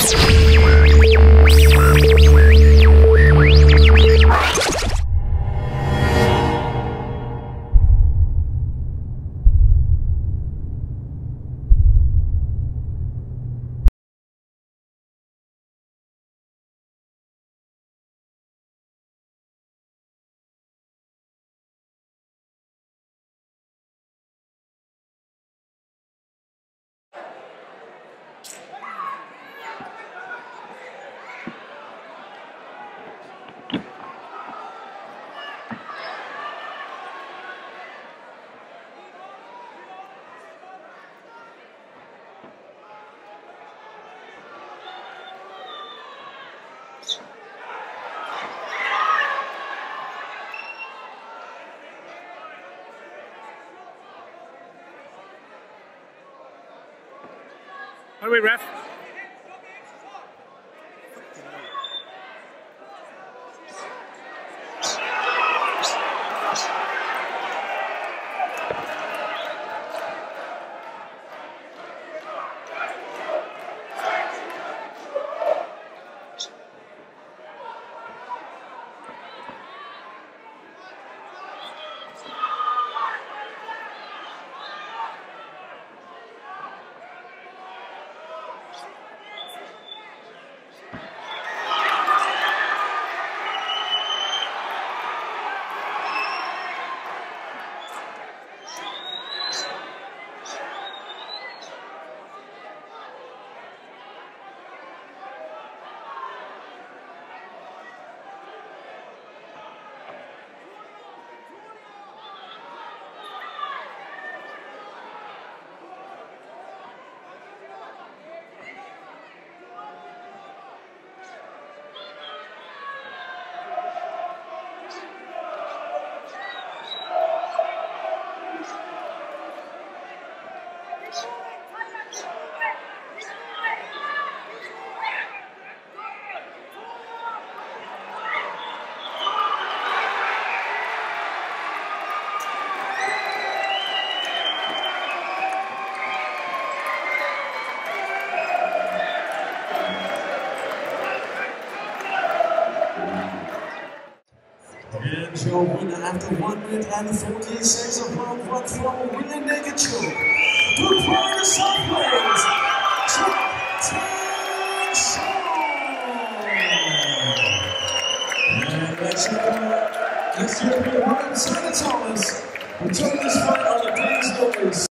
By the way, ref. And your winner after 1 minute and 14 seconds of round one from a rear naked choke. Preparing the Southlands, and that's your Brian Thomas. Returning this fight on a day's notice.